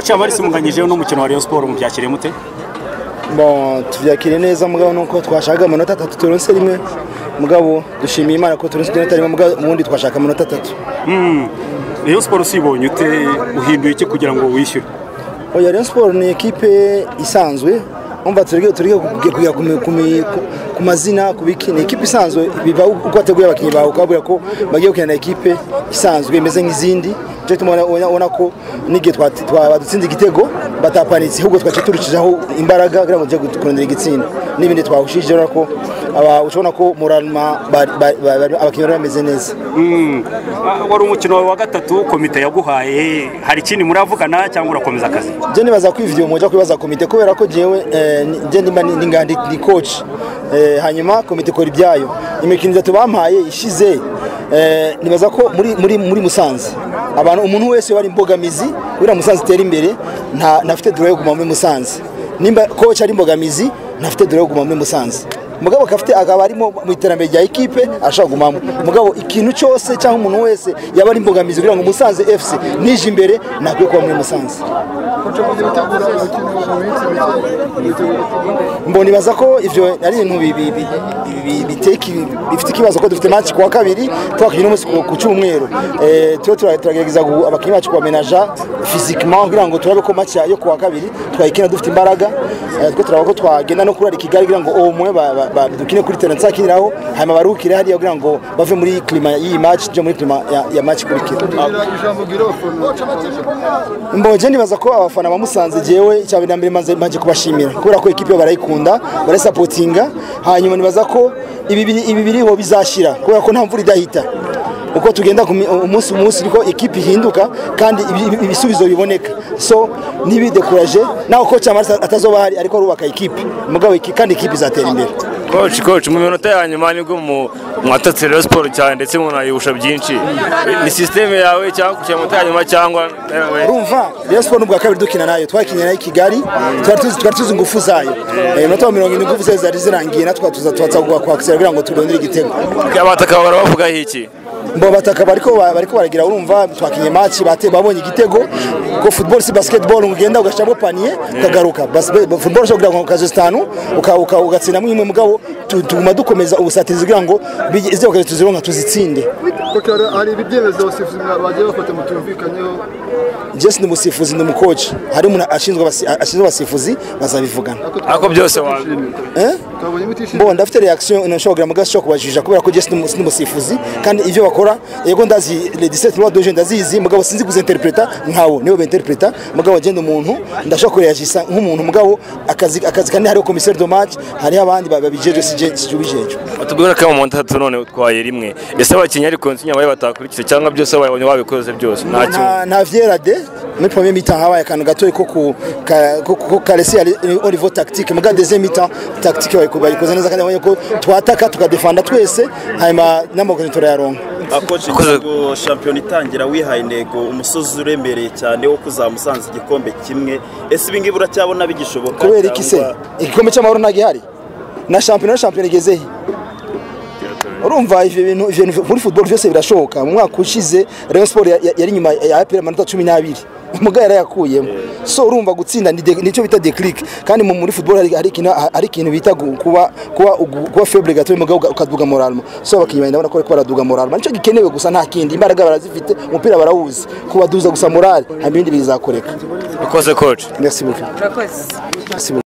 match y'abarisi munganyije no mukino wa Rayon Sport mu byakiriye mute? Bon, tuvyakire neza mugabo nuko twashaka amanota 3 turonse rimwe mugabo dushimiye Imana ko turonse amanota rimwe mugabo mundi twashaka amanota 3. Rayon Sport sibonye ute uhinduye iki kugira ngo wishyure? Oya, Rayon Sport ni equipe isanzwe umva turige kugira ku mazina kubiki ni equipe isanzwe biba uko ateguye abakinyi bawe ukabura ko bagiye gukina na equipe isanzwe imeze nk'izindi cyo tumona ko nige twadutsinze igitego batapanitse ahubwo twace turucijaho imbaraga kugira ngo je kurondera igitsinda n'ibindi twahushije ko ucona ko moralma abakinyi bameze neza. Wari umukino wa gatatu komite yaguhaye hari ikindi muravugana cyangwa urakomeza akazi? Je nibaza ko ivyo moja kwibaza komite kubera ko jewe je ndi coach hanyuma komite kora ibyayo imikino itatu bampaye ishize nibaza ko muri Musanze abantu umuntu wese wari imbogamizi kugira Musanze itera imbere ntafite droit yo guma muri Musanze nimba coach ari imbogamizi ntafite droit yo guma muri Musanze mugabo kafite akaba arimo mu iterambere rya equipe ashaka gumamo mugabo ikintu cyose cyangwa umuntu wese yaba ari imbogamizi kugira ngo Musanze FC nije imbere nakwiye kuba muri Musanze. Mboni baza ko ivyo ari ibintu bifite ikibazo ko dufite match kwa kabiri twakina umunsi ku cyumweru turagerageza abakinyi bacu kwa menager physiquement kugira ngo turabe ko match yo kwa kabiri twayikina dufite imbaraga twe turaba ko twagenda no kurari Kigali kugira ngo omwe dukine kuri terrain nzakiriraho hanyuma barukire hali kugira ngo bave muri klima y'iyi match je muri klima ya match kurikira. Mboje nibaza ko abafana bamusanze jewe cyabindi mbere manje kubashimira kubera ko equipe barayikunda barasupportinga hanyuma nibaza ko ibi biriho bizashira kubera ko nta mvura idahita uko tugenda umunsi niko equipe ihinduka kandi ibisubizo biboneka so nibidekuraje naho ko Chamara atazoba hari ariko rubaka equipe mugabo kandi equipe izatera imbere. Coach mu minota ya nyuma nibwo mwatatse Rayon Sport cyane ndetse munayibusha byinshi ni system yawe cyangwa kucya minota ya nyuma cyangwa urumva Rayon Sport n'ubwa kabiri dukina nayo twakinya nayo Kigali twari tuzi ngufu zayo minota 70 ngufu zayo zari zirangiye natwa tuzatsagwa kwa Kisera kugira ngo turondere igitego abataka baravuga iki mbo bataka bariko baragira urumva twakinye match babonye igitego ko football si basketball ugenda ugashamo panier ukagaruka football cyo kugira ngo kaje 5 ugatsinda mwimwe mugabo tuguma dukomeza ubusatizi kugira ngo izo kaje tuzironka tuzitsinde. Hari ibyemezo basifuzi bagiye bafata mutumvikanyeho Jesse ni musifuzi ni mukoci hari umuntu ashinzwe basifuzi bazabivugana ako byose wa Bo ndafite reaction nashobora mugasho kubajija kubera ko Jesse ni musifuzi kandi ivyo bakora yego ndazi le 17 mois d'aujourd'hui ndazizi mugabo sinzi kuzinterpreta nkawo niwe benterpreta mugabo agenda umuntu ndashobora kureyagisa nk'umuntu mugabo akazi kandi hari commissaire de match hari abandi babijeje sijubijeje atubwira ko mu ntatu none utwaye rimwe ese abakinnyi ariko nsinya baye batakurikije cyangwa byose babonye wabikoze byose nta vyera de muri premier mi-temps habaye akantu gatoye ko karesi au niveau tactique muga deuxième mi-temps tactique bayikoze neza kandi abonye ko twataka tukadefenda twese hanyuma n'amaguru turayaronka. Coach ngo champion itangira wihaye intego umusozi uremereye cyane wo kuzamusanza igikombe kimwe ese ibingi buracyabona bigishoboka kubera iki se igikombe cy'amahoro ntagihari na champion igeze urumva ivyo bintu muri football byose birashoboka mu mwaka ushize Rayon Sport yari nyuma ya APR amanota 12 umugara yakuyemo so urumva gutsinda nico bita declic kandi muri football hari ikintu bita kuba faible gato mugabo ukaduga moralmo so abakinyi ndabona ko baraduga moralmo nico gikenewe gusa nta kindi imbaraga barazifite umupira barawuzi kubaduza gusa moral ibindi bizakoreka. Ukoze coach. Merci beaucoup.